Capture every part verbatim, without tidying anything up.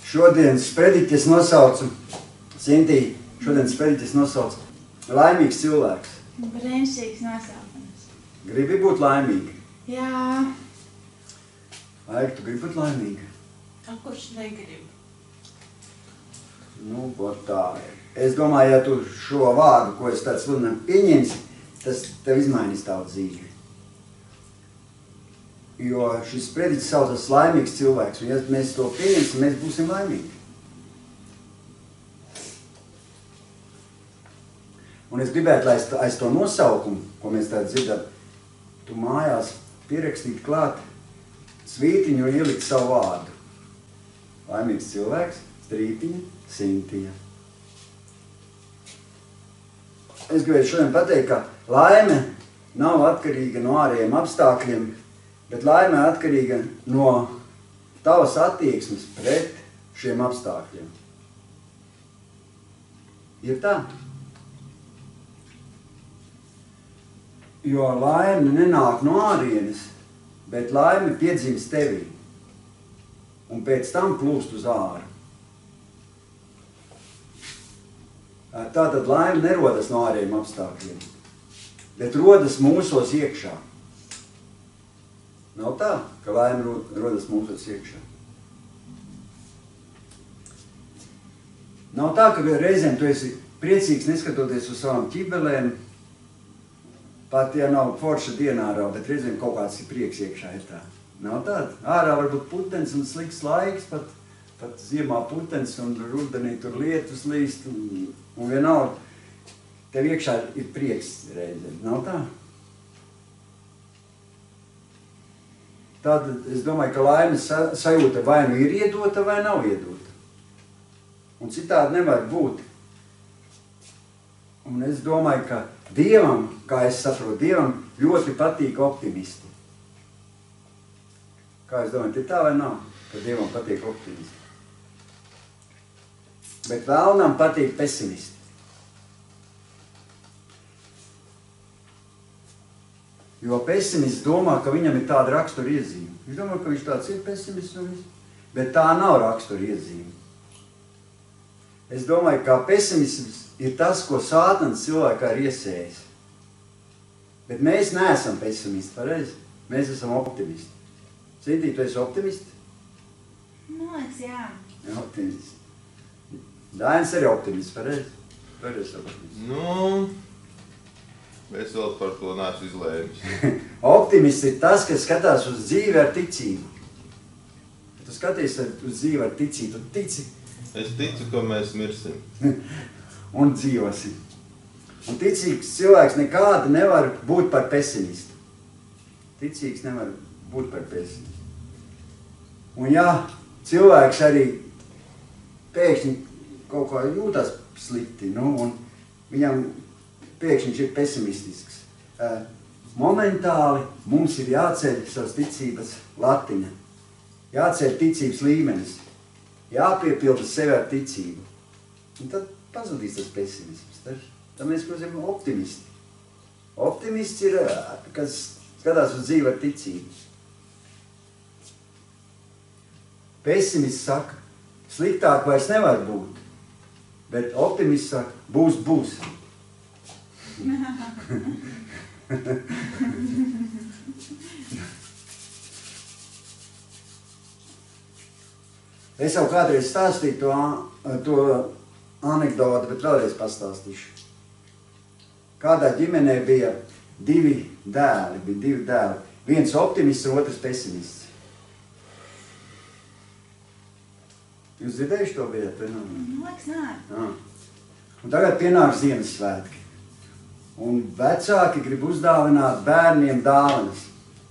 šodienas sprediķis nosaucu, Sintī, šodienas sprediķis nosaucu laimīgs cilvēks. Brīnišķīgs nosaukums. Gribi būt laimīga? Jā. Aigi, tu gribi būt laimīga? A kurš negrib? Nu, ot tā ir. Es domāju, ja tu šo vārdu, ko es tāds sludinām pieņemsi, tas tev izmainīs tavu dzīvi. Jo šis sprediķis saucas laimīgs cilvēks, un ja mēs to pieņemsim, mēs būsim laimīgi. Un es gribētu, lai aiz to nosaukumu, ko mēs tā dzirdam, tu mājās pierakstīt klāt svītiņu un ielikt savu vārdu. Laimīgs cilvēks, strīpiņa, Sintija. Es gribētu šodien pateikt, ka laime nav atkarīga no ārējiem apstākļiem, bet laime atkarīga no tavas attieksmes pret šiem apstākļiem. Ir tā? Jo laime nenāk no ārienes, bet laime piedzimst tevī un pēc tam plūst uz āru. Tātad laime nerodas no ārējiem apstākļiem, bet rodas mūsos iekšā. Nav tā, ka laime rodas mūsos iekšā. Nav tā, ka reizēm tu esi priecīgs neskatoties uz savām ķibelēm, pat ja nav forša diena ārā, bet reizēm kaut kāds ir prieks iekšā ir tā. Nav tāda. Ārā var būt putens un slikts laiks, pat, pat ziemā putens un rudenī tur lietus līst un, un vienalga. Tev iekšā ir prieks reizēm. Nav tā? Tad es domāju, ka laimes sajūta vai nu ir iedota vai nav iedota. Un citādi nevar būt. Un es domāju, ka Dievam, kā es saprotu, Dievam ļoti patīk optimisti. Kā es domāju, ir tā vai nav, ka Dievam patīk optimisti? Bet vēlnam patīk pesimisti. Jo pesimists domā, ka viņam ir tāda rakstura iezīme. Viņš domā, ka viņš tāds ir pesimists un viss. Bet tā nav rakstura iezīme. Es domāju, ka pesimisms ir tas, ko Sātans cilvēkā ir iesējis. Bet mēs neesam pesimisti, pareizi? Mēs esam optimisti. Sintī, tu esi optimisti? Nu, es jā. Jā, optimisti. Dainis arī optimists, pareizi? Tu arī esi optimists. Nu, es vēl par to neesmu izlēmis. Optimists ir tas, kas skatās uz dzīvi ar ticību. Ja tu skaties uz dzīvi ar ticību, tu tici. Es ticu, ka mēs mirsim. Un dzīvosim. Un ticīgs cilvēks nekādi nevar būt par pesimistu. Ticīgs nevar būt par pesimistu. Un ja cilvēks arī pēkšņi kaut kā jūtas slikti, nu, un viņam pēkšņi ir pesimistisks, momentāli mums ir jāceļ savas ticības latiņa, jāceļ ticības līmenis, jāpiepilda sevi ar ticību. Un tad pazudīs tas pesimisms. Tad, tad mēs kļūsim optimisti. Optimists ir, kas skatās uz dzīvi ar ticību. Pesimists saka, sliktāk vairs nevar būt, bet optimists saka, būs, būs. Es jau kādreiz stāstīju to, to anekdoti, bet vēlreiz pastāstīšu. Kādā ģimenē bija divi dēli, bija divi dēli. Viens optimists, otrs pesimists. Jūs dzirdējuši to vietu? Nu, liekas, nē. Jā. Un tagad pienāk Ziemassvētki. Un vecāki grib uzdāvināt bērniem dāvanas.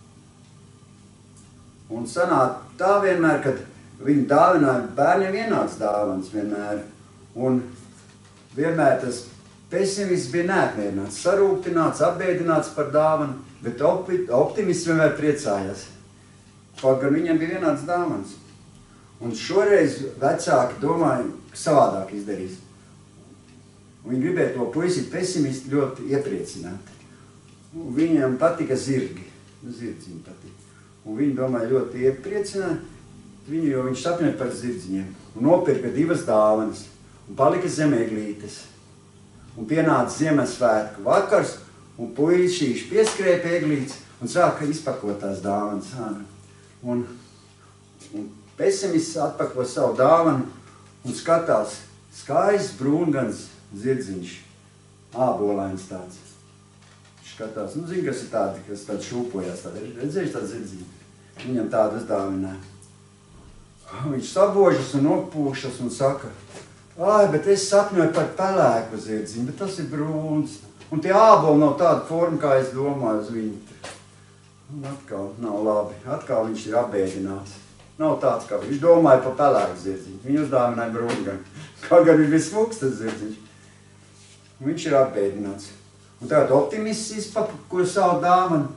Un sanāk tā vienmēr, kad viņi dāvināja bērniem vienāds dāvanas vienmēr. Un vienmēr tas pesimists bija neapmierināts, sarūktināts, apbēdināts par dāvanu, bet optimists vienmēr priecājās. Kaut gan viņam bija vienāds dāvanas. Un šoreiz vecāki domāja, ka savādāk izdarīs. Un viņi gribēja to puisi pesimistu ļoti iepriecināt. Un viņam patika zirgi. Zirgs viņam patika. Un viņi domāja ļoti iepriecināt. viņu, jo viņš sapņoja par zirdziņiem. Un nopirka divas dāvanas. Un palika zem eglītes. Un pienāca Ziemassvētku vakars, un puišīši pieskrēja pie eglītes un sāka izpakot tās dāvanas. Un, un pesimists atpako savu dāvanu un skatās skaists brūngans zirdziņš, ābolains tāds. Viņš skatās, nu zin, kas ir tādi, kas tādi šūpojās, tādi redzējuši tādi zirdziņi. Viņam tādu uzdāvināja. Viņš sabožas un nopūšas un saka, ai, bet es sapņoju par pelēku zirdziņu, bet tas ir brūns. Un tie āboli nav tāda forma, kā es domāju uz viņu. Un atkal nav labi. Atkal viņš ir apbēdināts. Nav tāds, kā viņš domāja par pelēku zirdziņu. Viņu uzdāvināja brūngani. Kaut gan viņš bija smuks tas zirdziņš. Un viņš ir apbēdināts. Un tagad optimists izpako savu dāvanu.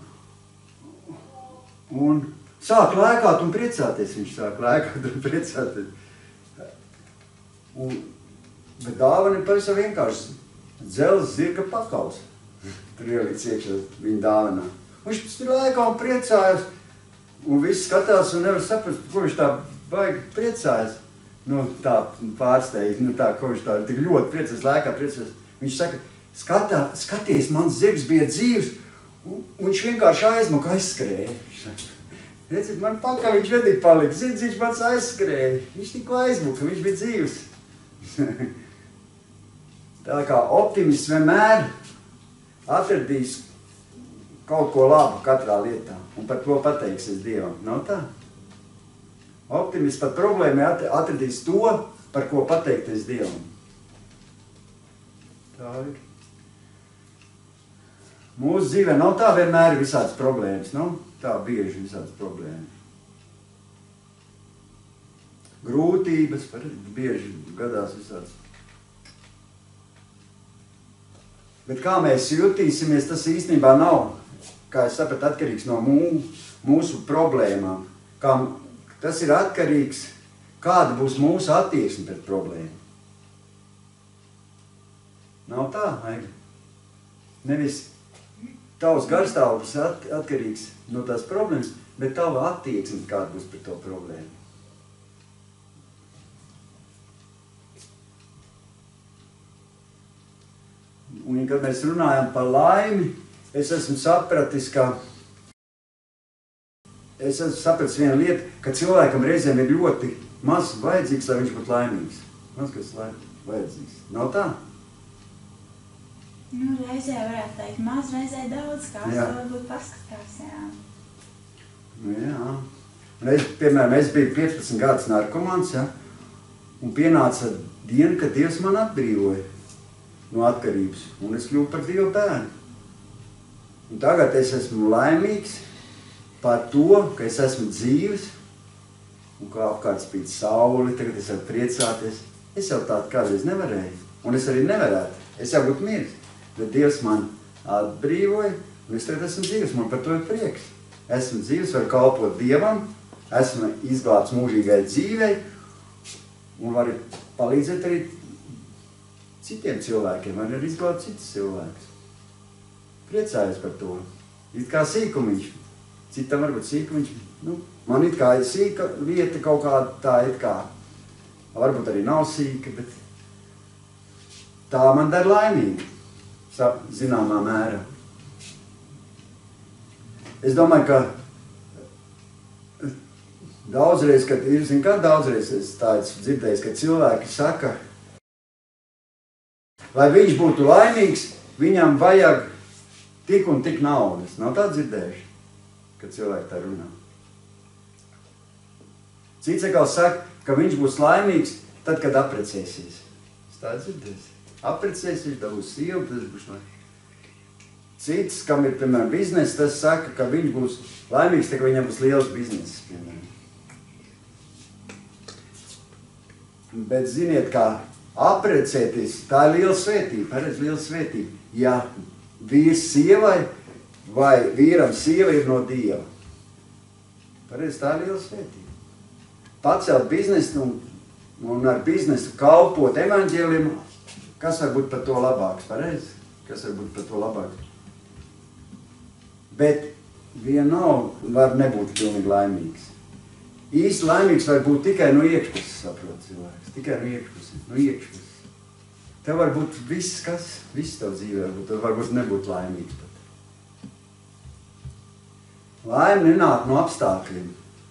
Un sāk lēkāt un priecāties. Viņš sāk lēkāt un priecāties. Un, bet dāvana ir pavisam vienkārši. Dzelzs zirga pakaus. Tur ielicis iekšā viņa dāvanā. Viņš pēc tur laikā un priecājas. Un viss skatās un nevar saprast, ko viņš tā baigi priecājas. Nu, tā pārsteigti, nu tā, ko viņš tā tik ļoti priecājas, laikā priecājas. Viņš saka, skatā, skaties, mans zirgs bija dzīvs, un, un viņš vienkārši aizmuka aizskrēja. Redziet, man pakaļ viņš vedīgi palika, zirdziņš pats aizskrēja. Viņš tikko aizmuka, viņš bija dzīvs. Tā kā optimists vienmēr atradīs kaut ko labu katrā lietā un par to pateiksies Dievam. Nav tā? Optimists par problēmu atradīs to, par ko pateikties Dievam. Tā ir. Mūsu dzīvē nav tā vienmēr visādas problēmas, nav tā bieži visādas problēmas. Grūtības, bieži gadās visādas. Bet kā mēs jutīsimies, tas īstenībā nav, kā es sapratu, atkarīgs no mūsu, mūsu problēmām. Kā, tas ir atkarīgs, kāda būs mūsu attieksme pret problēmu. Nav tā, Aiga? Nevis tavs garstāvoklis at, atkarīgs no tās problēmas, bet tava attieksme, kāda būs pret to problēmu. Un, kad mēs runājam par laimi, es esmu sapratis, ka es esmu sapratis vienu lietu, ka cilvēkam reizēm ir ļoti maz vajadzīgs, lai viņš būtu laimīgs. Maz kas vajadzīgs. Nav tā? Nu, reizē varētu teikt maz, reizē daudz, kā es varbūt paskatās, jā. Nu, jā. Un es, piemēram, es biju piecpadsmit gadus narkomāns, ja, un pienāca diena, kad Dievs man atbrīvoja no atkarības, un es kļuvu par Dieva bērnu. Un tagad es esmu laimīgs par to, ka es esmu dzīves, un kā apkārt spīd sauli, tagad es varu priecāties. Es jau tādu kādreiz nevarēju, un es arī nevarētu. Es jau būtu miris, bet Dievs man atbrīvoja, un es tagad esmu dzīves, man par to ir prieks. Esmu dzīves, varu kalpot Dievam, esmu izglābts mūžīgai dzīvei, un varu palīdzēt arī citiem cilvēkiem, var arī izglābt citus cilvēkus. Priecājos par to. It kā sīkumiņš. Citam varbūt sīkumiņš. Nu, man it kā ir sīka lieta kaut kāda tā it kā. Varbūt arī nav sīka, bet tā man dara laimīgi. Zināmā mērā. Es domāju, ka daudzreiz, kad ir, zin kā daudzreiz es tā esmu dzirdējis, ka cilvēki saka, lai viņš būtu laimīgs, viņam vajag tik un tik naudas. Nav tā dzirdējuši, kad cilvēki tā runā. Cits atkal saka, ka viņš būs laimīgs tad, kad aprecēsies. Es tā dzirdēs. Aprecēsies, dabūs sievu, tas būs laimīgs. Cits, kam ir, piemēram, bizness, tas saka, ka viņš būs laimīgs, tad, ka viņam būs liels bizness, piemēram. Bet ziniet, kā aprecēties, tā ir liela svētība, paredz liela svētība. Ja vīrs sievai vai vīram sieva ir no Dieva. Paredz, tā ir liela svētība. Pacelt biznesu un, un ar biznesu kalpot evaņģēlim, kas var būt par to labāks, paredz? Kas var būt par to labāks? Bet vienalga var nebūt pilnīgi laimīgs. īsti laimīgs var būt tikai no iekšpuses, saprot cilvēks. Tikai no iekšpuses, no iekšpuses. Tev var būt viss, kas, viss tev dzīvē, tev varbūt nebūt laimīgs pat. Laime nenāk no apstākļiem.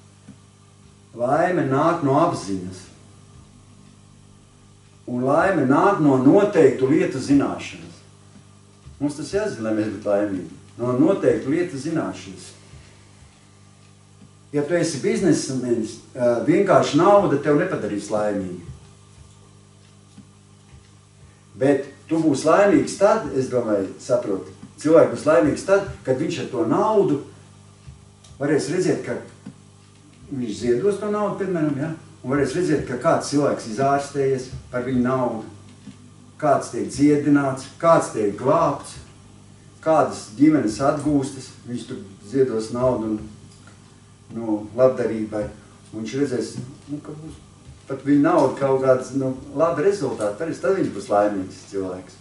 Laime nāk no apziņas. Un laime nāk no noteiktu lietu zināšanas. Mums tas jāzina, lai mēs būtu laimīgi. No noteiktu lietu zināšanas. Ja tu esi biznesmenis, vienkārši nauda tev nepadarīs laimīgi. Bet tu būsi laimīgs tad, es domāju, saprotu, cilvēks būs laimīgs tad, kad viņš ar to naudu varēs redzēt, ka viņš ziedos to naudu, piemēram, ja? Un varēs redzēt, ka kāds cilvēks izārstējies par viņu naudu, kāds tiek dziedināts, kāds tiek glābts, kādas ģimenes atgūstas, viņš tur ziedos naudu un nu, labdarībai. Un viņš redzēs, nu, ka būs pat viņa nauda kaut kāds nu, labi rezultāti, pareiz, tad viņš būs laimīgs cilvēks.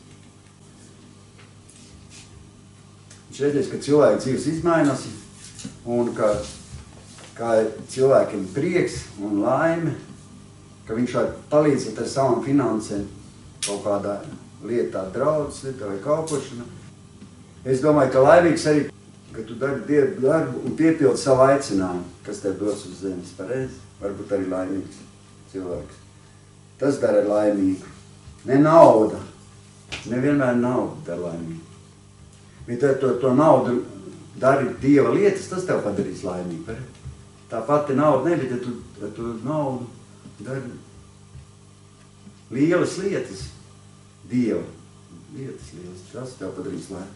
Viņš redzēs, ka cilvēka dzīves izmainās un ka, ka cilvēkiem prieks un laime, ka viņš var palīdzēt ar savām finansēm kaut kādā lietā, draudzes lietā vai kalpošana. Es domāju, ka laimīgs arī, ka tu dari Dievu darbu un piepildi savu aicinājumu, kas tev dos uz zemes, pareizi, varbūt arī laimīgs cilvēks. Tas dara laimīgu. Ne nauda. Nevienmēr nauda dara laimīgu. Bet ja to, to naudu dari Dieva lietas, tas tev padarīs laimīgu. Pareizi. Tā pati nauda ne, bet ja tu, ja tu naudu dari lielas lietas, Dieva lietas lielas, tas tev padarīs laimīgu.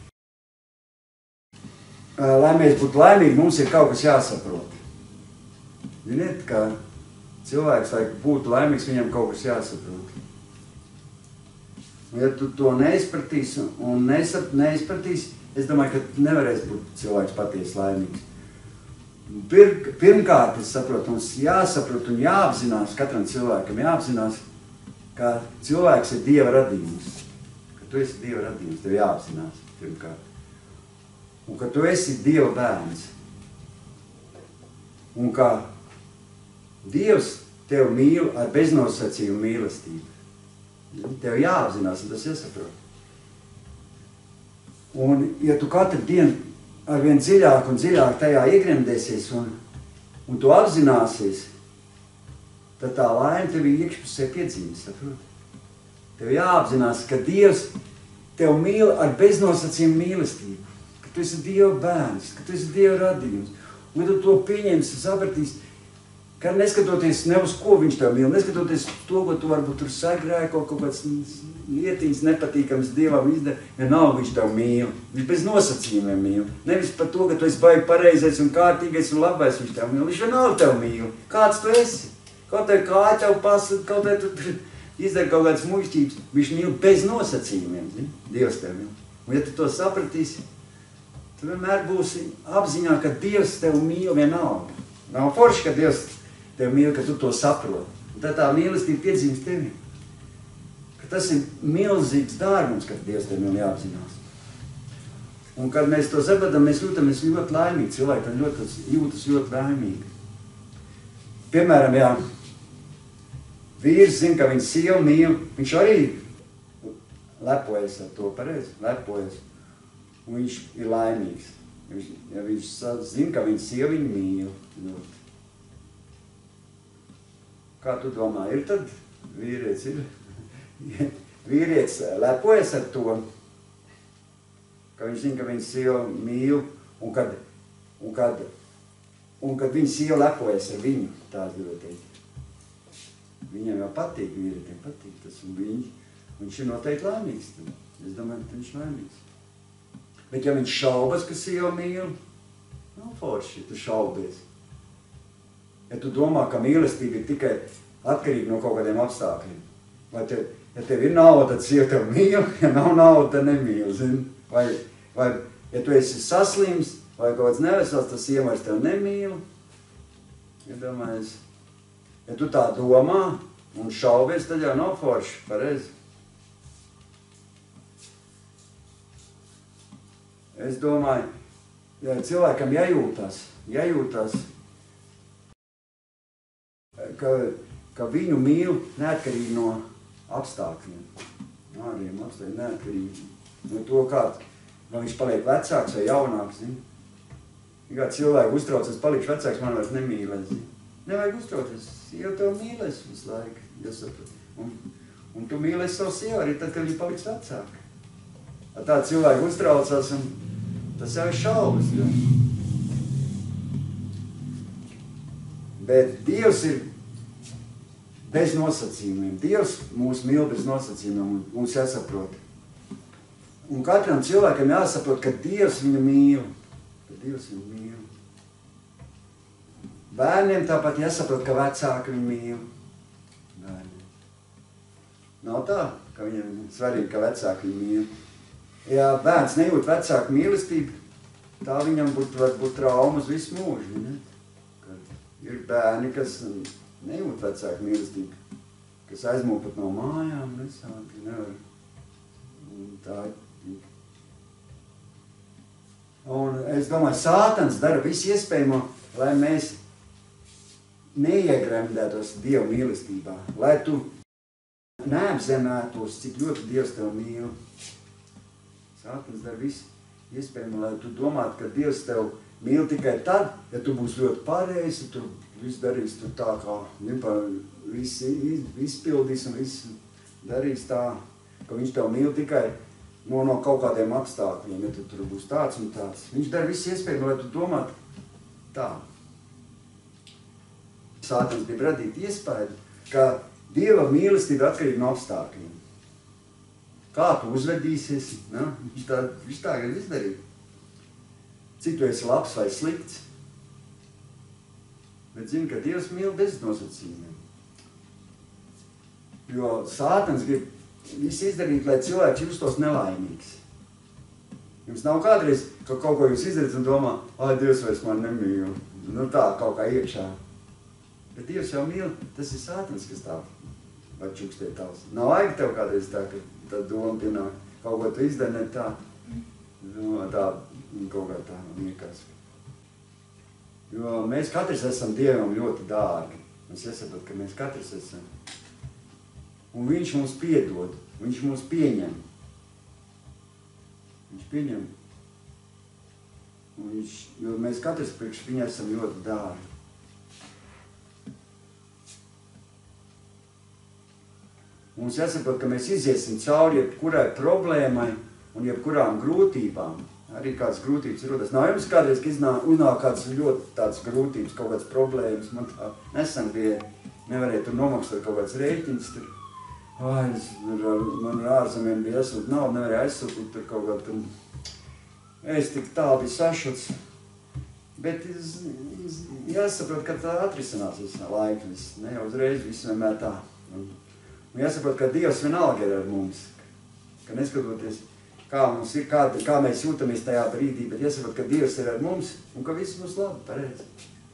Lai mēs būtu laimīgi, mums ir kaut kas jāsaprot. Ziniet, ka cilvēks, lai būtu laimīgs, viņam kaut kas jāsaprot. Ja tu to neizpratīsi un neizpratīsi, es domāju, ka nevarēs būt cilvēks patiesi laimīgs. Pir, pirmkārt, es saprotu, mums jāsaprot un jāapzinās, katram cilvēkam jāapzinās, ka cilvēks ir Dieva radījums. Ka tu esi Dieva radījums, tev jāapzinās pirmkārt. Un ka tu esi Dieva bērns. Un ka Dievs tev mīl ar beznosacījumu mīlestību. Tev jāapzinās, un tas jāsaprot. Un ja tu katru dienu arvien dziļāk un dziļāk tajā iegremdēsies un, un tu apzināsies, tad tā laime tevi iekšpusē piedzīves, saprot? Tev jāapzinās, ka Dievs tev mīl ar beznosacījumu mīlestību. Tu esi Dieva bērns, ka tu esi Dieva radījums. Un ja tu to pieņemsi, sapratīsi, ka neskatoties ne uz ko viņš tev mīl, neskatoties to, ko tu varbūt tur sagrāji, kaut kāds lietiņas nepatīkams Dievam izdara, vienalga viņš tev mīl. Viņš bez nosacījumiem mīl. Nevis par to, ka tu esi baigi pareizais un kārtīgais un labais viņš tev mīl. Viņš vienalga tev mīl. Kāds tu esi? Kaut tev kāja tev pasaka, kaut tev tu izdara kaut kādas muļķības. Viņš mīl bez nosacījumiem. Zin? Dievs tev mīl. Un ja tu to sapratīsi, tu vienmēr būsi apziņā, ka Dievs tev mīl vienalga. Nav forši, ka Dievs tev mīl, ka tu to saproti. Un tad tā mīlestība piedzīves tevi. Ka tas ir milzīgs dārgums, kad Dievs tev mīl jāapzinās. Un kad mēs to sapratam, mēs jūtamies ļoti laimīgi. Cilvēki tad ļoti, jūtas ļoti laimīgi. Piemēram, jā, vīrs zina, ka viņa sieva mīl, viņš arī lepojas ar to, pareizi, lepojas. Un viņš ir laimīgs. Viņš, ja viņš zina, ka viņa sieva viņu mīl. Ļoti. Kā tu domā, ir tad vīrietis ir? Vīrietis lepojas ar to, ka viņš zina, ka viņa sieva mīl, un kad, un kad, un kad viņa sieva lepojas ar viņu, tā gribētu teikt. Viņam jau patīk, vīrietiem patīk tas, un viņš, viņš ir noteikti laimīgs. Es domāju, ka viņš ir laimīgs. Bet ja viņš šaubas, ka sieva mīl, nav forši, ja tu šaubies. Ja tu domā, ka mīlestība ir tikai atkarīga no kaut kādiem apstākļiem. Vai te, ja tev ir nauda, tad sieva tev mīl, ja nav nauda, tad nemīl, zini? Vai, vai ja tu esi saslims, vai kaut kāds nevesels, tas sieva vairs tev nemīl. Ja domājies, ja tu tā domā un šaubies, tad jau nav forši, pareizi. Es domāju, ja cilvēkam jājūtās, jājūtās ka, ka viņu mīl neatkarīgi no apstākļiem. Ārējiem apstākļiem neatkarīgi no to, kāds, vai viņš paliek vecāks vai jaunāks. Zini? Ja kāds cilvēki uztraucas, palikšu vecāks, man vairs nemīlēs. Zini? Nevajag uztraucies, jau tev mīlēs visu laiku, jāsaprot. Un, un tu mīlēsi savu sievu arī tad, kad viņi paliks vecāki. Tā cilvēki uztraucās, un tas jau ir šaubas. Ja? Bet Dievs ir bez nosacījumiem. Dievs mūs mīl bez nosacījumiem, un mums jāsaprot. Un katram cilvēkam jāsaprot, ka Dievs viņu mīl. Ka Dievs viņu mīl. Bērniem tāpat jāsaprot, ka vecāki viņu mīl. Bērniem. Nav tā, ka viņam svarīgi, ka vecāki viņu mīl. Ja bērns nejūt vecāku mīlestību, tā viņam būtu, var būt traumas visu mūžu. Ne? Ir bērni, kas nejūt vecāku mīlestību, kas aizmūg pat no mājām, nesādi, nevar. Un tā ir. Un es domāju, Sātans dara visu iespējamo, lai mēs neiegremdētos Dieva mīlestībā, lai tu neapzinātos, cik ļoti Dievs tev mīl. Sātans dara visu iespējamo, lai tu domātu, ka Dievs tev mīl tikai tad, ja tu būsi ļoti pareizi, tu viss darīs tu tā, kā viss izpildīs un viss darīs tā, ka viņš tev mīl tikai no, no kaut kādiem apstākļiem, ja tu tur būs tāds un tāds. Viņš dara visu iespējamo, lai tu domātu tā. Sātans bija radīt iespēju, ka Dieva mīlestība atkarīga no apstākļiem. Kā tu uzvedīsies, ne? Viņš tā, viņš tā grib izdarīt. Cik tu esi labs vai slikts. Bet zini, ka Dievs mīl bez nosacījumiem. Jo Sātans grib visu izdarīt, lai cilvēks justos nelaimīgs. Jums nav kādreiz, ka kaut ko jūs izdarīt un domā, ai, Dievs vairs man nemīl. Nu tā, kaut kā iekšā. Bet Dievs jau mīl, tas ir Sātans, kas tā var čukstēt tavs. Nav vajag tev kādreiz tā, ka tā doma pienāk, kaut ko tu izdari ne tā. Nu, tā, kaut kā tā liekas. Jo mēs katrs esam Dievam ļoti dārgi. Mēs jāsaprot, ka mēs katrs esam. Un viņš mums piedod, viņš mums pieņem. Viņš pieņem. Un viņš, jo mēs katrs priekš viņa esam ļoti dārgi. Mums jāsaprot, ka mēs iziesim cauri jebkurai problēmai un jebkurām grūtībām. Arī kādas grūtības rodas. Nav jums kādreiz, ka iznāk, uznāk kādas ļoti tādas grūtības, kaut kādas problēmas. Man tā nesen bija, nevarēja tur nomaksāt kaut kādas rēķinas. Tur, ai, es, man ar ārzemēm bija aizsūt naudu, nevarēja aizsūtīt tur kaut kā tur. Es tik tā biju sašuts. Bet es, es, jāsaprot, ka tā atrisinās visu laiku. Ne jau uzreiz visu vienmēr tā. Un, un jāsaprot, ka Dievs vienalga ir ar mums. Ka neskatoties, kā mums ir, kā, kā mēs jūtamies tajā brīdī, bet jāsaprot, ka Dievs ir ar mums un ka viss mums labi, pareizi.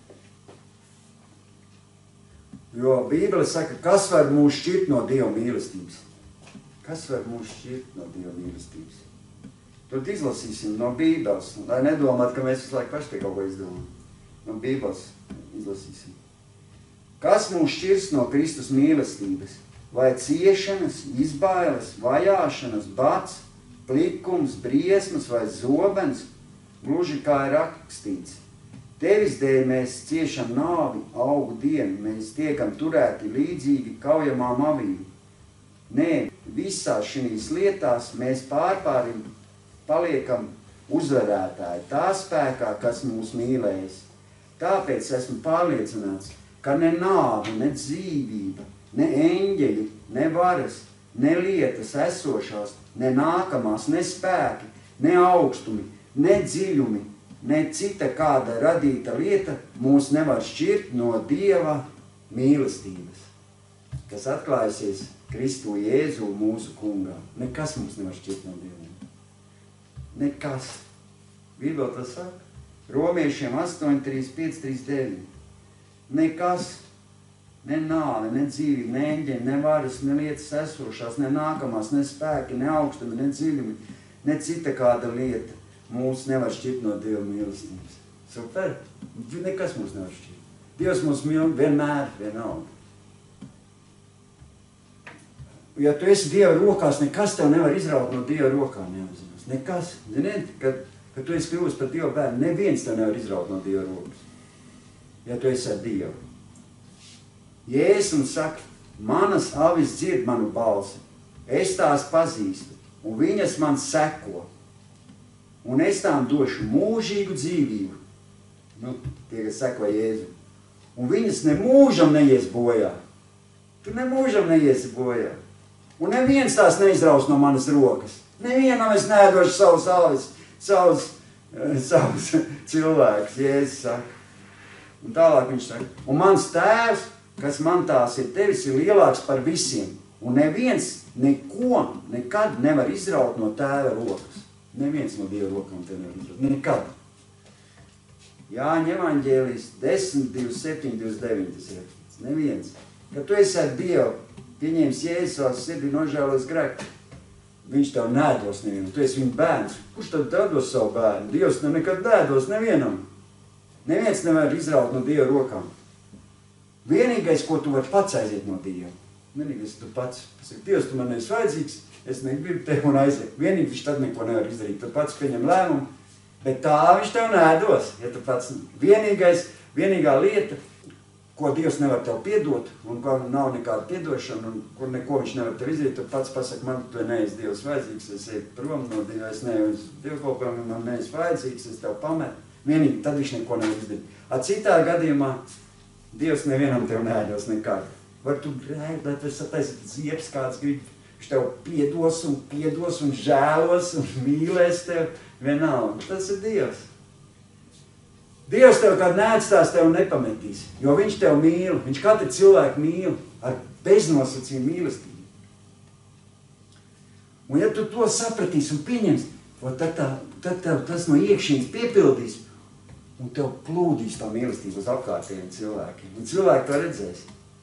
Jo Bībele saka, kas var mūs šķirt no Dieva mīlestības? Kas var mūs šķirt no Dieva mīlestības? Tur izlasīsim no Bībeles, lai nedomāt, ka mēs visu laiku paši pie kaut ko izdomām. No Bībeles izlasīsim. Kas mūs šķirs no Kristus mīlestības? Vai ciešanas, izbailes, vajāšanas, bats, plikums, briesmas vai zobens, gluži kā ir rakstīts. Tevis dēļ mēs ciešam nāvi augu dienu, mēs tiekam turēti līdzīgi kaujamām avīm. Nē, visās šīs lietās mēs pārpārim paliekam uzvarētāji, tā spēkā, kas mūs mīlējas. Tāpēc esmu pārliecināts, ka ne nāve, ne dzīvība, ne eņģeļi, ne varas, ne lietas esošās, ne nākamās, ne spēki, ne augstumi, ne dziļumi, ne cita kāda radīta lieta mūs nevar šķirt no Dieva mīlestības, kas atklājusies Kristu Jēzu mūsu kungā. Nekas mums nevar šķirt no Dieva. Nekas. Bībele tas saka. Romiešiem astoņi, trīs, pieci, trīs, deviņi. Nekas. Ne nāve, ne dzīvība, ne eņģeļi, ne varas, ne lietas esošās, ne nākamās, ne spēki, ne augstumi, ne dziļumi, ne cita kāda lieta mūs nevar šķirt no Dieva mīlestības. Super? Nekas mūs nevar šķirt. Dievs mūs mīl vienmēr, vienalga. ja tu esi Dieva rokās, nekas tev nevar izraut no Dieva rokām. Neapzinās. Nekas. Ziniet, kad, kad tu esi kļuvis par Dieva bērnu, neviens tev nevar izraut no Dieva rokas. Ja tu esi ar Dievu. Jēzus saka, manas avis dzird manu balsi, es tās pazīstu, un viņas man seko, un es tām došu mūžīgu dzīvību. Nu, tie, kas seko Jēzu. Un viņas ne mūžam neies bojā. Tu ne mūžam neiesi bojā. Un neviens tās neizraus no manas rokas. Nevienam es nedošu savus avis, savus, savus cilvēkus, Jēzus saka. Un tālāk viņš saka, un mans tēvs, kas man tās ir tevis, ir lielāks par visiem. Un neviens neko nekad nevar izraut no tēva rokas. Neviens no Dieva rokām te nevar izraut. Nekad. Jāņa evaņģēlijs desmit, divdesmit septiņi, divdesmit deviņi tas ir rakstīts. Neviens. Kad tu esi ar Dievu, pieņēmis Jēzus savas sirdī nožēlos grēku, viņš tev nēdos nevienam. Tu esi viņa bērns. Kurš tad tev dos savu bērnu? Dievs tev nekad nēdos nevienam. Neviens nevar izraut no Dieva rokām. Vienīgais, ko tu vari pats aiziet no Dieva. Vienīgais, tu pats. Saka, Dievs, tu man neesi vajadzīgs, es negribu tev un aiziet. Vienīgi viņš tad neko nevar izdarīt. Tu pats pieņem lēmumu, bet tā viņš tev nēdos. Ja tu pats vienīgais, vienīgā lieta, ko Dievs nevar tev piedot, un ko nav nekāda piedošana, un kur neko viņš nevar tev izdarīt, tu pats pasaka, man tu neesi Dievs vajadzīgs, es eju prom no Dieva, es neju uz dievkalpojumu, man neesi vajadzīgs, es tev pametu. Vienīgi tad viņš neko nevar izdarīt. A citā gadījumā Dievs nevienam tev nēdos nekādu. Var tu grēkt, lai tu sataisīt ziepes, kāds grib, viņš tev piedos un piedos un žēlos un mīlēs tev vienalga. Tas ir Dievs. Dievs tev kād neatstās, tev nepametīs, jo viņš tev mīl, viņš katru cilvēku mīl ar beznosacījumu mīlestību. Un ja tu to sapratīsi un pieņemsi, tad, tā, tad tev tas no iekšienes piepildīs un tev plūdīs tā mīlestība uz apkārtējiem cilvēkiem. Un cilvēki to redzēs.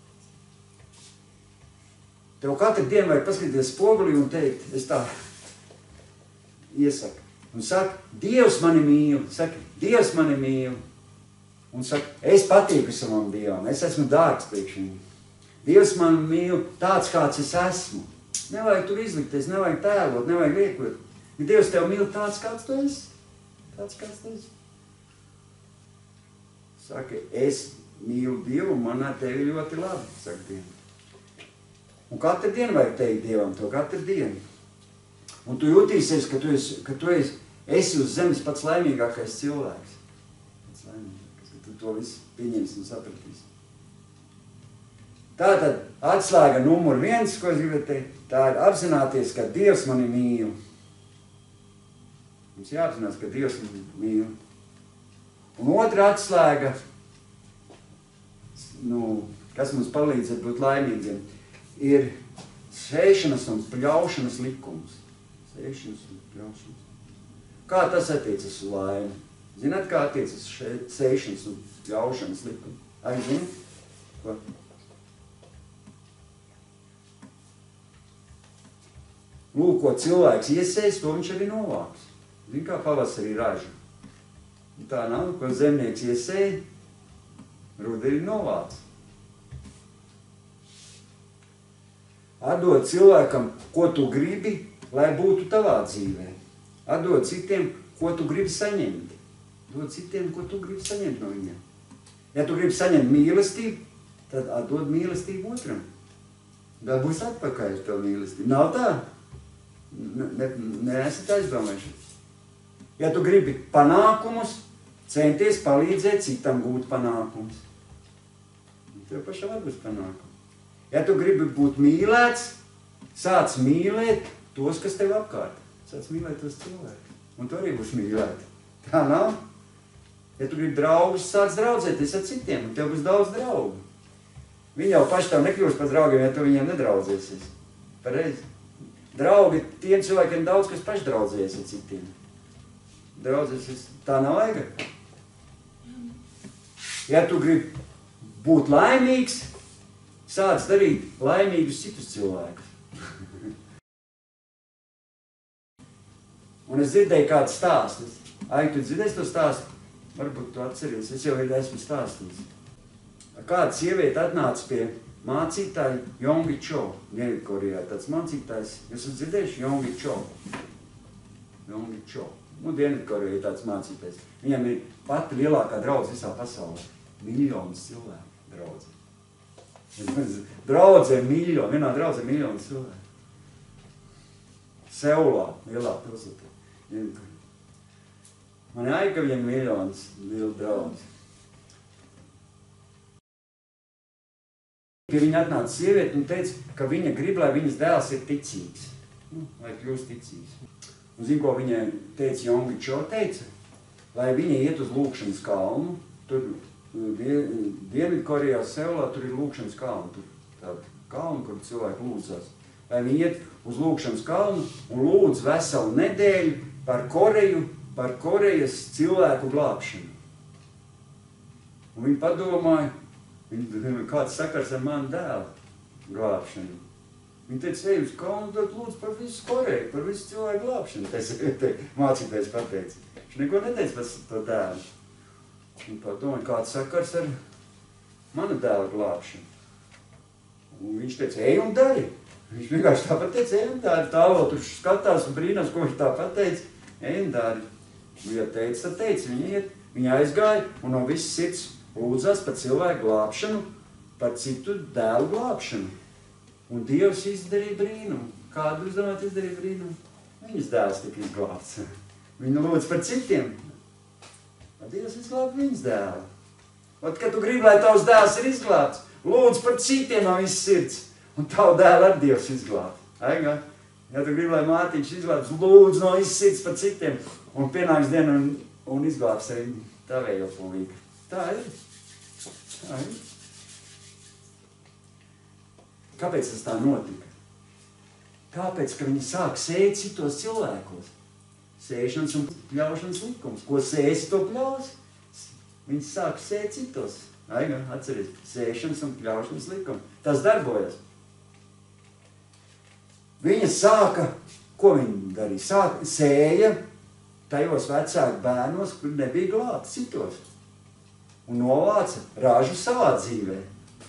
Tev katru dienu vajag paskatīties spogulī un teikt, es tā iesaku. Un saka, Dievs mani mīl, saka, Dievs mani mīl. Un saka, es patīku savam Dievam, es esmu dārgs priekš viņu. Dievs mani mīl tāds, kāds es esmu. Nevajag tur izlikties, nevajag tēlot, nevajag liekot. Ja Dievs tev mīl tāds, kāds tu esi. Tāds, kāds tu esi. Saka, es mīlu Dievu un man ar tevi ļoti labi, saka Dievu. Un katru dienu vajag teikt Dievam to, katru dienu. Un tu jūtīsies, ka tu esi, ka tu esi, esi uz zemes pats laimīgākais cilvēks. Pats laimīgākais, ka tu to visu pieņemsi un sapratīsi. Tātad atslēga numur viens, ko es gribu teikt, tā ir apzināties, ka Dievs mani mīl. Mums jāapzinās, ka Dievs mani mīl. Un otra atslēga, nu, kas mums palīdzēt būt laimīgiem, ir sēšanas un pļaušanas likums. Sēšanas un pļaušanas. Kā tas attiecas uz laimi? Zināt, kā attiecas uz sēšanas un pļaušanas likumu? Ai, zini? Ko? Lūk, ko cilvēks iesēs, to viņš arī novāks. Zini, kā pavasarī raža. Tā nav, ko zemnieks iesēja, rudenī novāc. Atdod cilvēkam, ko tu gribi, lai būtu tavā dzīvē. Atdod citiem, ko tu gribi saņemt. Dod citiem, ko tu gribi saņemt no viņiem. Ja tu gribi saņemt mīlestību, tad atdod mīlestību otram. Tā būs atpakaļ tev mīlestība. Nav tā? Ne, ne, neesat aizdomājuši. Ja tu gribi panākumus, centies palīdzēt citam gūt panākumus. Tev pašam atbūs panākumu. Ja tu gribi būt mīlēts, sāc mīlēt tos, kas tev apkārt. Sāc mīlēt tos cilvēkus. Un tu arī būs mīlēt. Tā nav? Ja tu gribi draugus, sāc draudzēties ar citiem, un tev būs daudz draugu. Viņi jau paši tev nekļūst par draugiem, ja tu viņiem nedraudzēsies. Pareizi. Draugi tiem cilvēkiem daudz, kas paši draudzējies ar citiem. Draudzēsies. Tā nav vajag. Ja tu gribi būt laimīgs, sāc darīt laimīgus citus cilvēkus. Un es dzirdēju kādu stāstu. Ai, tu dzirdēsi to stāstu? Varbūt tu atceries. Es jau esmu stāstījis. Kāda sieviete atnāca pie mācītāji Yonggi Cho, Dienvidkorejā tāds mācītājs, jūs esat dzirdējuši Yonggi Cho? Yonggi Cho. Nu, Dienvidkorejā tāds mācītājs. Viņam ir pati lielākā draudze visā pasaulē. Miljonus cilvēku draudze. Draudze ir miljoni, vienā draudze ir miljoni cilvēku. Seulā, lielā pilsētā. Man jāi, ka viņam miljonus lielu draudzi. Pie viņa atnāca sieviete un teica, ka viņa grib, lai viņas dēls ir ticīgs. Nu, lai kļūst ticīgs. Un zin, ko viņa teica, Yonggi Cho teica? Lai viņa iet uz lūkšanas kalnu. Tur Dienvidkorejā, Seulā, tur ir lūkšanas kalnu. Tur tāda kalna, kur cilvēki lūdzās. Lai viņi iet uz lūkšanas kalnu un lūdz veselu nedēļu par Koreju, par Korejas cilvēku glābšanu. Un viņi padomāja, kāds sakars ar manu dēlu glābšanu. Viņi teica, ej uz kalnu, tad lūdz par visu Koreju, par visu cilvēku glābšanu. Tas mācītājs pateica. Viņš neko neteica par to dēlu. Un padomāja, kāds sakars ar manu dēlu glābšanu. Un viņš teica, ej un dari. Viņš vienkārši tāpat teica, ej un dari. Tā vēl tur skatās un brīnās, ko viņš tāpat teica, ej un dari. Viņa teica, tad teica, viņa iet, viņa aizgāja un no visas sirds lūdzās par cilvēku glābšanu, par citu dēlu glābšanu. Un Dievs izdarīja brīnumu. Kādu jūs domājat izdarīja brīnumu? Viņas dēls tika izglābts. Viņa lūdz par citiem. Dievs izglāb viņas dēlu. Ot, kad tu gribi, lai tavs dēls ir izglābts, lūdz par citiem no visas sirds. Un tavu dēlu ar Dievs izglābt. Aigā? Ja tu gribi, lai mātīņš izglābts, lūdz no visas sirds par citiem. Un pienāks diena un, un izglābs arī tavējo pulīgu. Tā ir. Tā ir. Kāpēc tas tā notika? Tāpēc, ka viņi sāk sēt citos cilvēkos. Sēšanas un pļaušanas likums. Ko sēsi, to pļaus? Viņi sāk sēt citos. Aiga, atceries, sēšanas un pļaušanas likums. Tas darbojas. Viņa sāka, ko viņi darīja? Sāka, sēja tajos vecāku bērnos, kur nebija glābti citos. Un novāca ražu savā dzīvē.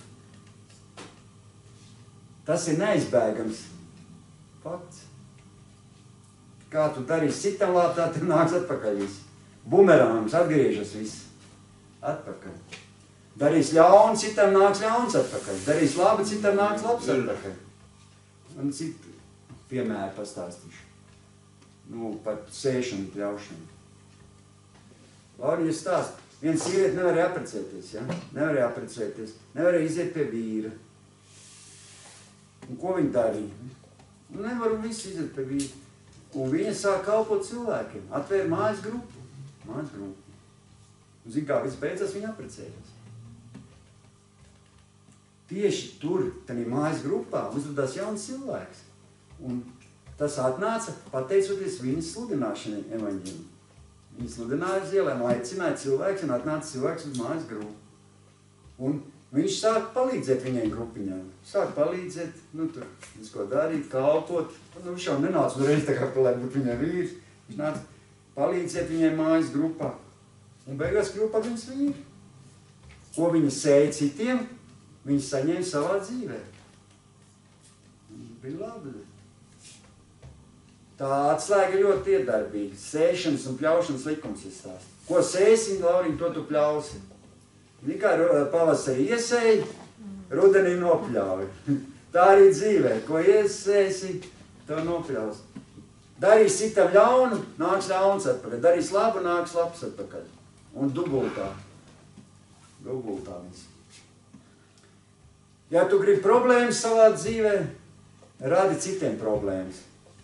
Tas ir neizbēgams fakts. Kā tu darīsi citam labi, tā tev nāks atpakaļ viss. Bumerāns atgriežas viss. Atpakaļ. Darīs ļaunu, citam nāks ļauns atpakaļ. Darīs labi, citam nāks labs atpakaļ. Un citu piemēru pastāstīšu. Nu, par sēšanu, pļaušanu. Lauriņa stāst. Viens sieviete nevarēja apprecēties, ja? Nevarēja apprecēties. Nevarēja iziet pie vīra. Un ko viņi darīja? Nu, nevaru visu iziet pie vīra. Un viņa sāk kalpot cilvēkiem. Atvēra mājas grupu. Mājas grupu. Un zin kā, viss beidzās, viņa apprecējās. Tieši tur, tādā mājas grupā, uzvedās jauns cilvēks. Un tas atnāca pateicoties viņas sludināšanai evaņģēlim. Viņa sludināja uz ielēm, aicināja cilvēks un atnāca cilvēks uz mājas grupu. Un viņš sāk palīdzēt viņai grupiņām. Sāk palīdzēt, nu tur, visu ko darīt, kalpot. Nu, viņš jau nenāca nu reiz tā kā, lai būtu viņai vīrs. Viņš nāca palīdzēt viņai mājas grupā. Un beigās kļuva par viņas vīru. Ko viņa sēja citiem, viņa saņēma savā dzīvē. Bija labi. Tā atslēga ļoti iedarbīga. Sēšanas un pļaušanas likums ir stāsts. Ko sēsi, Lauriņ, to tu pļausi. Tikai pavasarī iesēji, rudenī nopļauj. Tā arī dzīvē. Ko iesēsi, to nopļaus. Darīs citam ļaunu, nāks ļauns atpakaļ. Darīs labu, nāks labs atpakaļ. Un dubultā. Dubultā viss. Ja tu gribi problēmas savā dzīvē, radi citiem problēmas.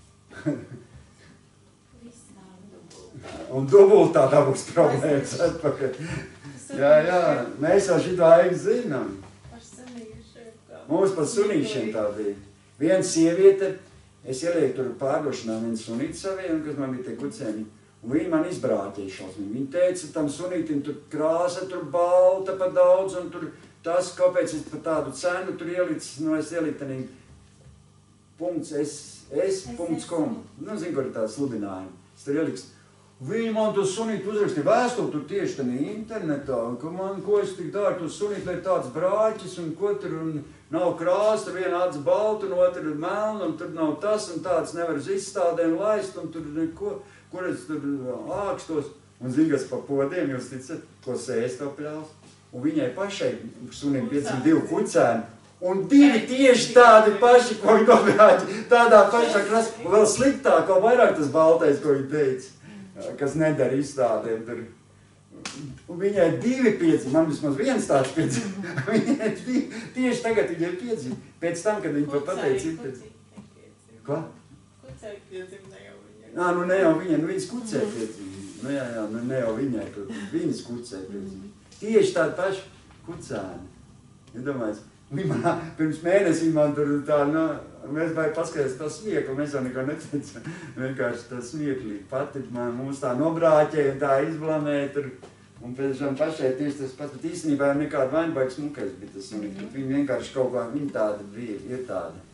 Un dubultā tā būs problēmas atpakaļ. Jā, jā, mēs jau šitā aigu zinām. Mums par sunīšiem tā bija. Viena sieviete, es ielieku tur pārdošanā vienu sunīti saviem, kas man bija tie kucēni, un viņi man izbrāķēja šausmīgi. Viņi teica tam sunītim, tur krāsa, tur balta pa daudz, un tur tas, kāpēc es par tādu cenu tur ielicis, nu es ieliku tanī punkts es, es punkts com. Nu, zinu, kur ir tāda sludinājuma. Es tur ieliks. Viņi man to sunīti uzrakstīja vēstuli, tur tieši tādā internetā, ka man, ko es tik daru, to sunīti, lai tāds brāķis, un ko tur, un nav krāsa, tur viena acis balta, un otra ir melna, un tur nav tas, un tāds nevar uz izstādēm laist, un tur neko, kur es tur ākstos, un zīgas pa podiem, jūs ticat, ko sēst to pļaus, un viņai pašai sunim piecdesmit divi kucēni, un divi tieši tādi paši, ko viņi nobrāķi, tādā pašā krāsā, un vēl sliktāk, ko vairāk tas baltais, ko viņi teica. Kas nedara izstādēm tur. Un viņai divi pieci, man vismaz viens tāds pieci. Viņai divi, tieši tagad viņai pieci. Pēc tam, kad viņi pat pateica, ir pēc... Ko? Kucēji piedzim, ne jau viņai. Nā, nu ne jau viņai, nu viņas kucēja pieci. Nu jā, jā, nu ne jau viņai, tur viņas kucēja pieci. Tieši tādi paši kucēni. Ja domājies, viņa pirms mēnesī man tur tā, nu, mēs vajag paskatīties tā smieklu, mēs jau neko neteicam. Vienkārši tā smieklīgi pati man mūs tā nobrāķēja un tā izblamēja tur. Un pēc tam pašai tieši tas pats, bet īstenībā jau nekāda vainbaigs mukais bija tas sunīti. Mm-hmm. Viņi vienkārši kaut kā, viņi tādi bija, ir tādi.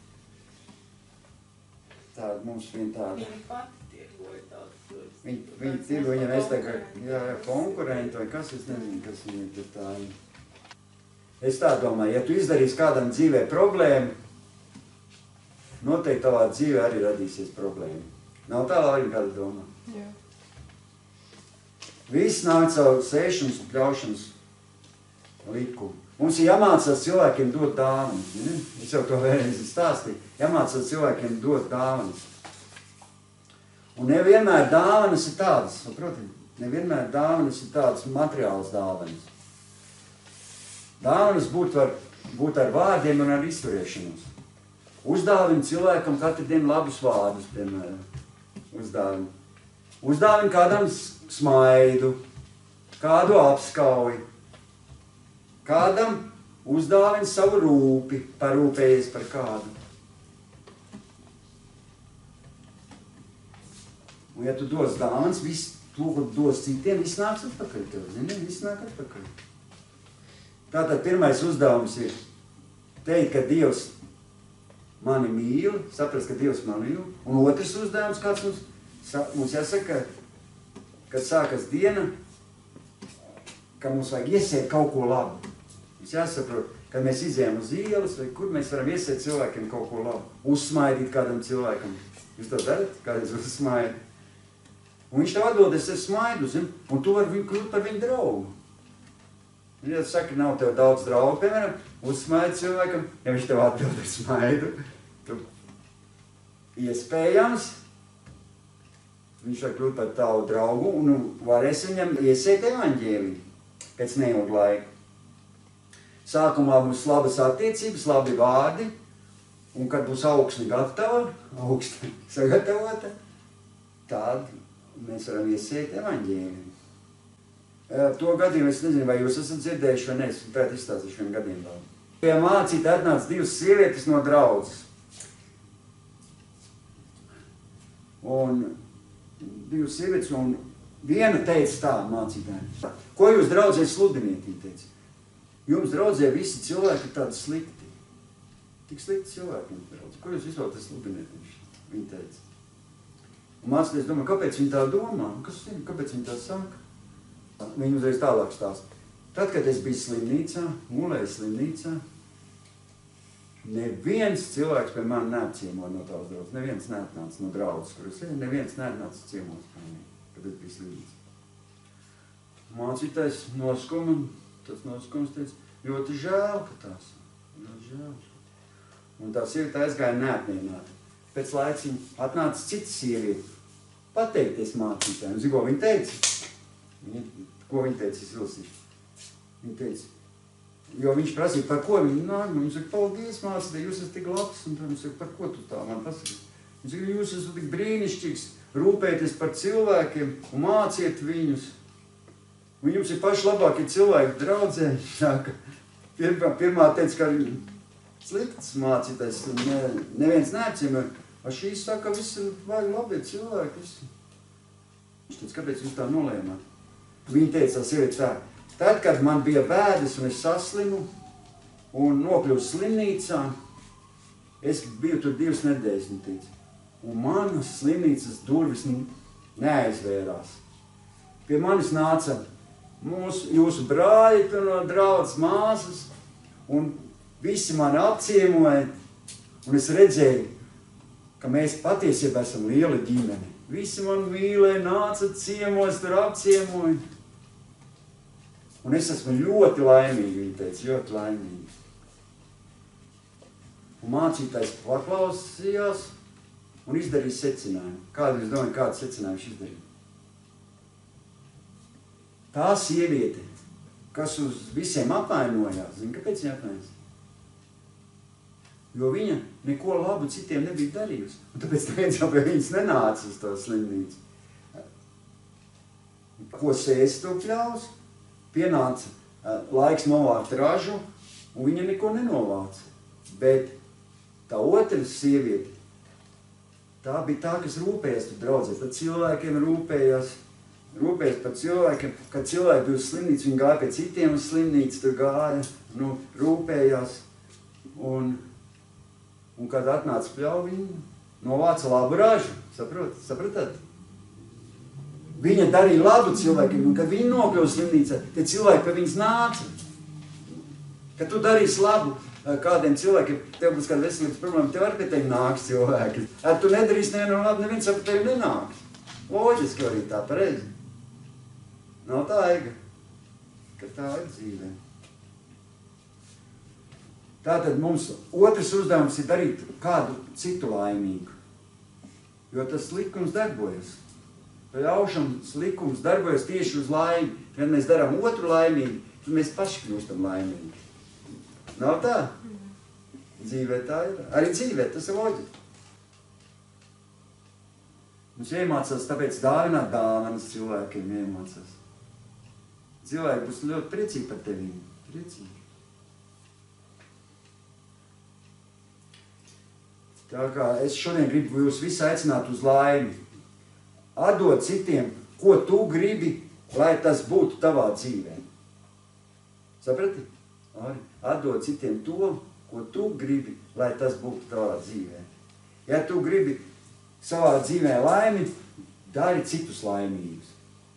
Tādi mums vien tādi. Viņi pati tirgoja tādu. Viņi, viņi tirgo, viņam es tā kā, jā, jā, konkurenti vai kas, es nezinu, kas viņiem tur tā ir. Es tā domāju, ja tu izdarīsi kādam dzīvē problēmu, noteikti tavā dzīvē arī radīsies problēma. Nav tā arī kāda domā? Jā. Viss nāk caur sēšanas un pļaušanas likumu. Mums ir jāmācās cilvēkiem dot dāvanas. Ne? Es jau to vēlreiz stāstīju. Jāmācās cilvēkiem dot dāvanas. Un nevienmēr dāvanas ir tādas, saproti? Nevienmēr dāvanas ir tādas materiālas dāvanas. Dāvanas būt var būt ar vārdiem un ar izturēšanos. Uzdāvini cilvēkam katru dienu labus vārdus, piemēram. Uzdāvini. Uzdāvini kādam smaidu, kādu apskauju. Kādam uzdāvini savu rūpi, parūpējies par kādu. Un ja tu dos dāvanas, viss to, ko dos citiem, viss nāks atpakaļ tev. Zini, viss nāk atpakaļ. Tātad pirmais uzdevums ir teikt, ka Dievs mani mīl, saprast, ka Dievs mani mīl. Un otrs uzdevums, kāds mums, mums jāsaka, kad sākas diena, ka mums vajag iesēt kaut ko labu. Mums jāsaprot, kad mēs izējām uz ielas, vai kur mēs varam iesēt cilvēkiem kaut ko labu. Uzsmaidīt kādam cilvēkam. Jūs to darat? Kādreiz uzsmaidi. Un viņš tev atbild, es esmu smaidu, zin? Un tu vari kļūt par viņu draugu. Ja tu saki, nav tev daudz draugu, piemēram, uzsmaidi cilvēkam, ja viņš tev atbild ar smaidu, tu iespējams, viņš var kļūt par tavu draugu un varēs viņam iesēt evaņģēliju pēc neilga laika. Sākumā būs labas attiecības, labi vārdi, un kad būs augsne gatava, augsne sagatavota, tad mēs varam iesēt evaņģēliju. To gadījumu es nezinu, vai jūs esat dzirdējuši vai ne, es pēc izstāstīšu vienu gadījumu vēl. Pie mācīt atnāca divas sievietes no draudzes. Un divas sievietes, un viena teica tā mācītāji. Ko jūs draudzē sludiniet, viņa teica? Jums draudzē visi cilvēki ir tādi slikti. Tik slikti cilvēki jums draudzē. Ko jūs vispār tas sludiniet, viņa teica? Un mācītājs domā, kāpēc viņa tā domā? Kas zina, kāpēc viņa tā saka? Viņa uzreiz tālāk stāsta. Tad, kad es biju slimnīcā, Mulējas slimnīcā, neviens cilvēks pie mani neapciemoja no tās draudzes. Neviens neatnāca no draudzes, kur es eju, neviens neatnāca ciemos pie mani, kad es biju slimnīcā. Mācītājs noskuma, tas noskums teica, ļoti žēl, ka tās. Ļoti žēl. Un tā sieviete aizgāja neapmienāta. Pēc laiciņa atnāca cita sieviete. Pateikties mācītājiem. Zini, ko viņa teica? Viņa, ko viņa teica, es vilsīšu. Viņa teica, jo viņš prasīja, par ko viņa nāk, viņš saka, paldies mācītāji, jūs esat tik labs, un viņš saka, par ko tu tā man pasaki? Viņš saka, jūs esat tik brīnišķīgs, rūpēties par cilvēkiem un māciet viņus. Un jums ir paši labākie cilvēki draudzē. Pirmā, pirmā teica, ka slikts mācītājs, ne, neviens neapciemē, a šīs saka, visi vajag labie cilvēki. Visi. Viņš teica, kāpēc jūs tā nolēmāt? Viņa teica, tā sieviete tā, tad, kad man bija bēdas un es saslimu un nokļuvu slimnīcā, es biju tur divas nedēļas, viņa teica. Un manas slimnīcas durvis neaizvērās. pie manis nāca mūsu, jūsu brāļi, no draudzes māsas, un visi mani apciemoja, un es redzēju, ka mēs patiesībā esam liela ģimene. Visi mani mīlēja, nāca ciemos, tur apciemoja. Un es esmu ļoti laimīgi, viņa teica, ļoti laimīgi. Un mācītājs paklausījās un izdarīja secinājumu. Kādu es domāju, kādu secinājumu viņš izdarīja? Tā sieviete, kas uz visiem apvainojās, zina, kāpēc viņa apvainojās? Jo viņa neko labu citiem nebija darījusi. Un tāpēc neviens jau pie viņas nenāca uz to slimnīcu. Ko sēs to pļaus? Pienāca uh, laiks novākt ražu, un viņa neko nenovāca. Bet tā otra sieviete, tā bija tā, kas rūpējās tur draudzē. Par cilvēkiem rūpējās, rūpējās par cilvēkiem. Kad cilvēki bija uz slimnīcu, viņi gāja pie citiem uz slimnīcu, tur gāja, nu, rūpējās. Un, un kad atnāca pļauja, viņa novāca labu ražu. Saprot, sapratat? Viņa darīja labu cilvēkiem, un kad viņi nokļuva slimnīcā, tie cilvēki pie viņas nāca. Kad tu darīsi labu kādiem cilvēkiem, tev būs kāda veselības problēma, tev arī pie tevi nāks cilvēki. Ja tu nedarīsi nevienu labu, neviens ap tevi nenāks. Loģiski arī tā pareizi. Nav tā, Ega, ka tā ir dzīvē. Tātad mums otrs uzdevums ir darīt kādu citu laimīgu, jo tas likums darbojas. Ļaušanas likums darbojas tieši uz laimi. Kad mēs darām otru laimīgu, tad mēs paši kļūstam laimīgi. Nav tā? Dzīvē tā ir. Arī dzīvē tas ir loģika. Mums iemācās tāpēc dāvināt dāvanas cilvēkiem iemācās. Cilvēki būs ļoti priecīgi par tevīm. Priecīgi. Tā kā es šodien gribu jūs visu aicināt uz laimi. Atdod citiem, ko tu gribi, lai tas būtu tavā dzīvē. Saprati? Atdod citiem to, ko tu gribi, lai tas būtu tavā dzīvē. Ja tu gribi savā dzīvē laimi, dari citus laimīgus.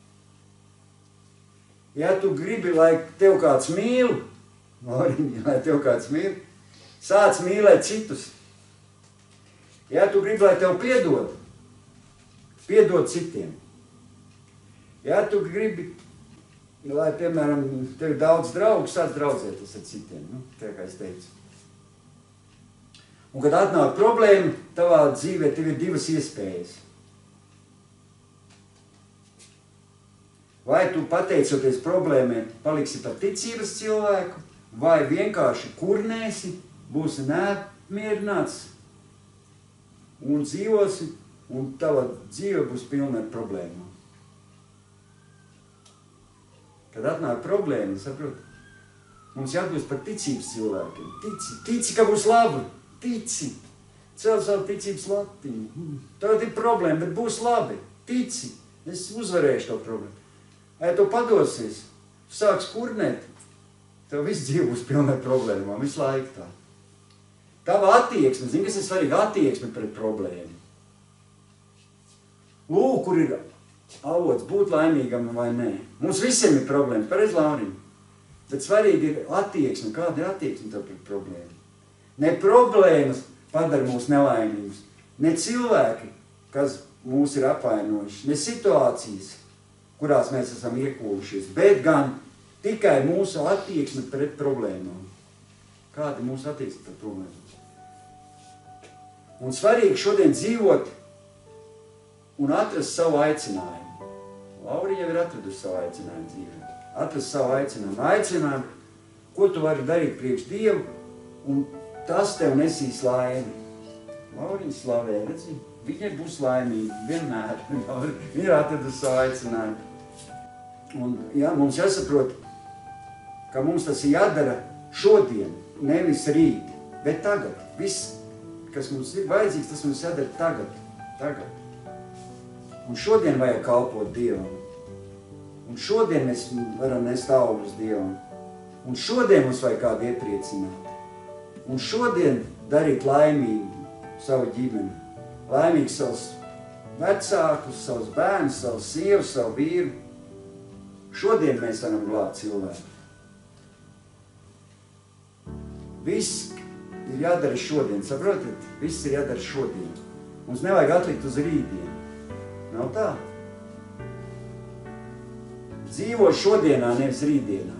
Ja tu gribi, lai tev kāds mīl, lai tev kāds mīl, sāc mīlēt citus. Ja tu gribi, lai tev piedod, piedod citiem. Ja tu gribi, lai, piemēram, tev ir daudz draugu, sāc draudzēties ar citiem, nu, tā kā es teicu. Un, kad atnāk problēma, tavā dzīvē tev ir divas iespējas. Vai tu pateicoties problēmai paliksi par ticības cilvēku, vai vienkārši kurnēsi, būsi neapmierināts un dzīvosi, un tava dzīve būs pilna ar problēmām. Kad atnāk problēma, saprot, mums jāatbilst par ticības cilvēkiem. Tici, tici, ka būs labi. Tici. Cel savu ticības latiņu. Tagad ir problēma, bet būs labi. Tici. Es uzvarēšu to problēmu. Ja tu padosies, tu sāks kurnēt, tev viss dzīve būs pilna ar problēmām, visu laiku tā. Tava attieksme, zini, kas ir svarīga attieksme pret problēmu. Lūk, kur ir avots būt laimīgam vai nē. Mums visiem ir problēmas, pareiz Lauriņ. Bet svarīgi ir attieksme, kāda ir attieksme tev pret problēmu. Ne problēmas padara mūs nelaimīgus, ne cilvēki, kas mūs ir apvainojuši, ne situācijas, kurās mēs esam iekūlušies, bet gan tikai mūsu attieksme pret problēmām. Kāda ir mūsu attieksme pret problēmām? Un svarīgi šodien dzīvot un atrast savu aicinājumu. Laura jau ir atradusi savu aicinājumu dzīvē. Atrast savu aicinājumu. Aicinājumu, ko tu vari darīt priekš Dievu, un tas tev nesīs laimi. Lauriņa slavē, redzi, viņa būs laimīga vienmēr. Viņa ir atradusi savu aicinājumu. Un jā, mums jāsaprot, ka mums tas ir jādara šodien, nevis rīt, bet tagad. Viss, kas mums ir vajadzīgs, tas mums jādara tagad. Tagad. Un šodien vajag kalpot Dievam. Un šodien mēs varam nest augļus Dievam. Un šodien mums vajag kādu iepriecināt. Un šodien darīt laimīgu savu ģimeni. Laimīgu savus vecākus, savus bērnus, savu sievu, savu vīru. Šodien mēs varam glābt cilvēku. Viss ir jādara šodien, saprotat? Viss ir jādara šodien. Mums nevajag atlikt uz rītdienu. Nav tā? Dzīvo šodienā, nevis rītdienā.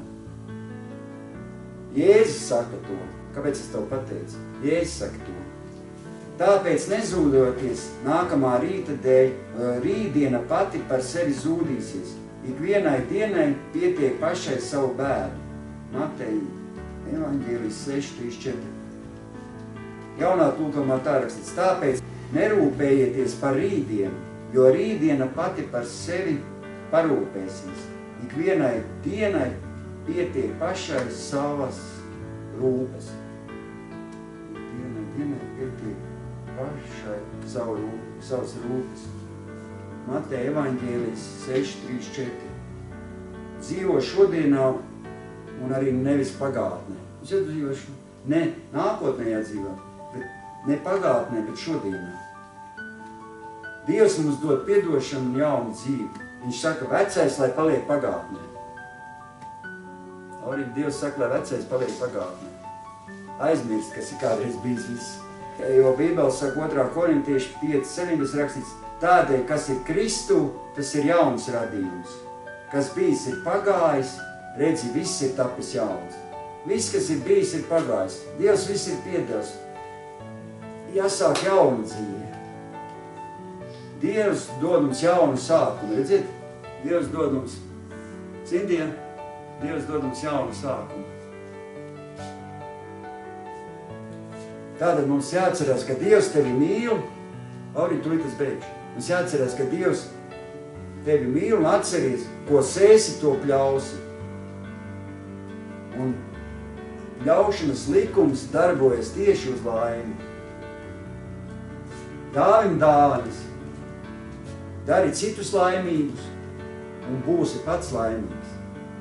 Jēzus saka to. Kāpēc es tev pateicu? Jēzus saka to. Tāpēc nezūdoties nākamā rīta dēļ, rītdiena pati par sevi zūdīsies. Ikvienai dienai pietiek pašai savu bēdu. Mateja, Evaņģēlijs seši trīs četri. Jaunā tulkojumā tā rakstīts, tāpēc nerūpējieties par rītdienu, jo rītdiena pati par sevi parūpēsies. Ikvienai dienai pietiek pašai savas rūpes. Ikvienai dienai pietiek pašai savu rūpes, savas rūpes. Mateja Evaņģēlijs seši trīs četri. Dzīvo šodienā un arī nevis pagātnē. Jūs iedzīvošu, ne nākotnē jādzīvot, bet ne pagātnē, bet šodienā. Dievs mums dod piedošanu un jaunu dzīvi. Viņš saka, vecais, lai paliek pagātnē. Arī Dievs saka, lai vecais paliek pagātnē. Aizmirst, kas ir kādreiz bijis viss. Jo Bībele saka otrā korintieši pieci septiņdesmit rakstīts, tādēļ, kas ir Kristu, tas ir jauns radījums. Kas bijis ir pagājis, redzi, viss ir tapis jauns. Viss, kas ir bijis, ir pagājis. Dievs viss ir piedevis. Jāsāk jaunu dzīvi. Dievs dod mums jaunu sākumu, redziet? Dievs dod mums, Cindija, Dievs dod mums jaunu sākumu. Tātad mums jāatcerās, ka Dievs tevi mīl, arī tu tas beigšu. Mums jāatcerās, ka Dievs tevi mīl un atceries, ko sēsi, to pļausi. Un ļaušanas likums darbojas tieši uz laimi. Dāvim dāvanas, dari citus laimīgus un būsi pats laimīgs.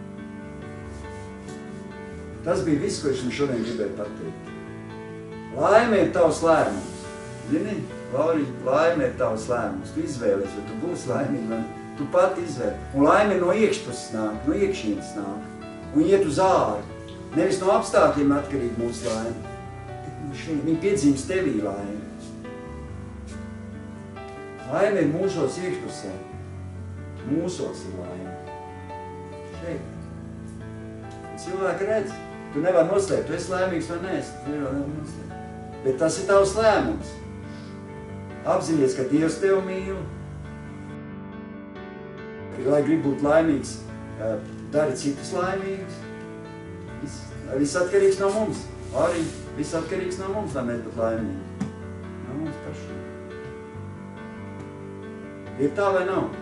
Tas bija viss, ko es jums šodien gribēju pateikt. Laime ir tavs lēmums. Zini, Lauri, laime ir tavs lēmums. Tu izvēlies, vai tu būsi laimīgi, vai tu pati izvēli. Un laime no iekšpuses nāk, no iekšienes nāk. Un iet uz āru. Nevis no apstākļiem atkarīgi mūsu laime. Viņi piedzīmes tevī laime. Laime ir mūsos iekšpusē. Mūsos ir laime. Šeit. Cilvēki redz. Tu nevar noslēpt, tu esi laimīgs vai neesi. Tu nevar noslēpt. Bet tas ir tavs lēmums. Apzinies, ka Dievs tevi mīl. Lai grib būt laimīgs, dari citus laimīgus. Viss, viss atkarīgs no mums. Arī viss atkarīgs no mums, lai mēs būtu laimīgi. No mums pašiem. Ir tā vai nav?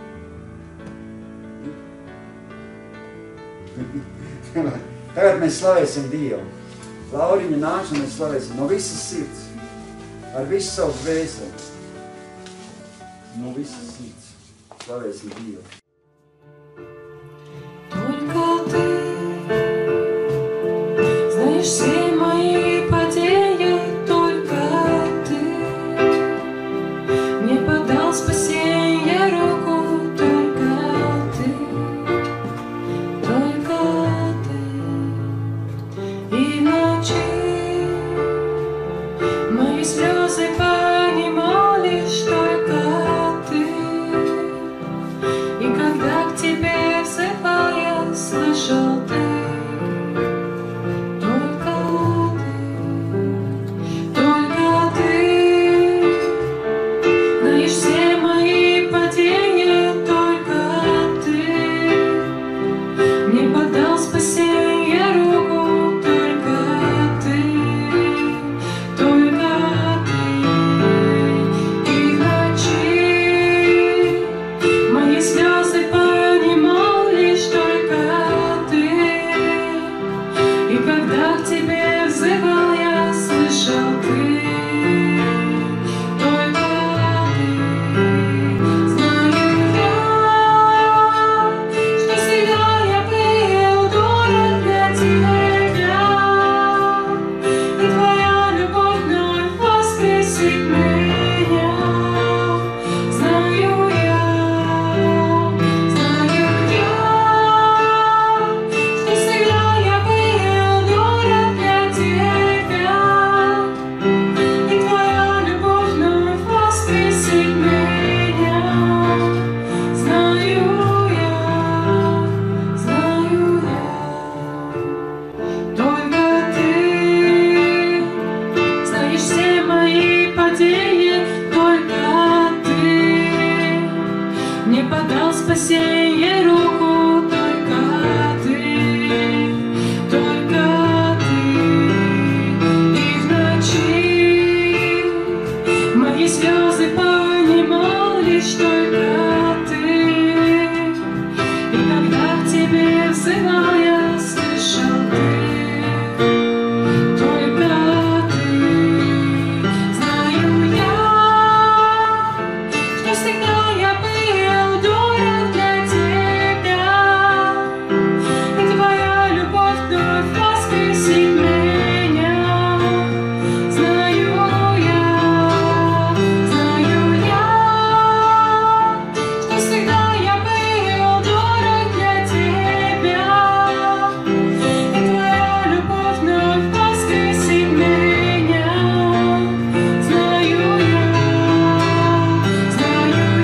Tagad mēs slavēsim Dievu. Lauriņa nāks un mēs slavēsim no visas sirds. Ar visu savu dvēseli. No visas sirds. Slavēsim Dievu. Только ты знаешь все мои падения, только ты мне подал спасенье руку, только ты, только ты. И в ночи мои слезы понимали, только ты. И призывая, слышал ты, только ты. Знаю я, что всегда я был дорог для тебя, и твоя любовь вновь воскресит меня. Знаю я, знаю я, что всегда я был дорог для тебя, и твоя любовь вновь воскресит меня. Знаю я, знаю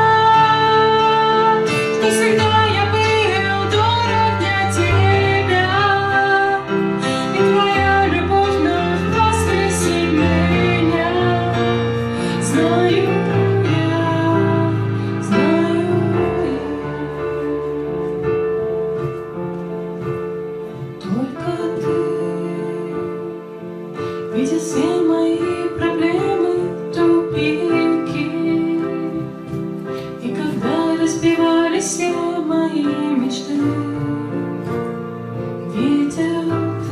я, что всегда я был дорог для тебя, и твоя любовь вновь воскресит меня. Знаю я, знаю я, только ты видел все мои проблемы, тупики, и когда разбивались все мои мечты, видел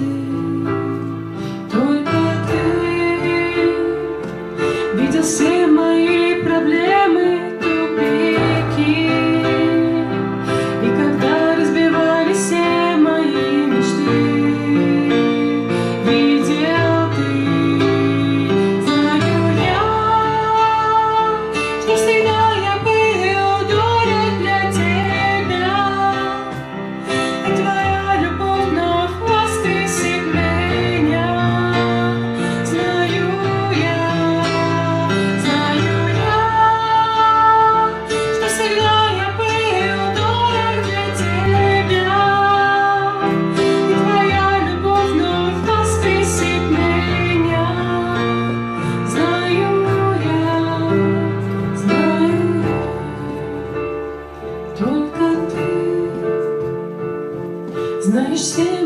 ты, только ты видел все мои проблемы, тупики, и когда разбивались все мои мечты, видел ты. Знаю я, что всегда я был дорог для тебя, и твоя любовь вновь воскресит меня. Знаю я, знаю я, что всегда я был дорог для тебя, и твоя любовь вновь воскресит меня. Знаю я, знаю я, только ты знаешь все